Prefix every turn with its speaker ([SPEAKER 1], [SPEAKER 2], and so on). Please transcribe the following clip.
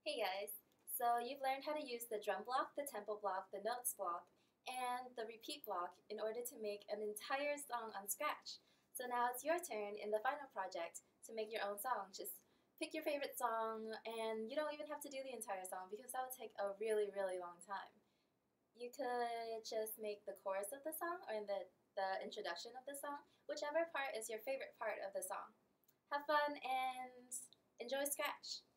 [SPEAKER 1] Hey guys! So you've learned how to use the drum block, the tempo block, the notes block, and the repeat block in order to make an entire song on Scratch. So now it's your turn in the final project to make your own song. Just pick your favorite song, and you don't even have to do the entire song because that would take a really, really long time. You could just make the chorus of the song or the introduction of the song, whichever part is your favorite part of the song. Have fun and enjoy Scratch!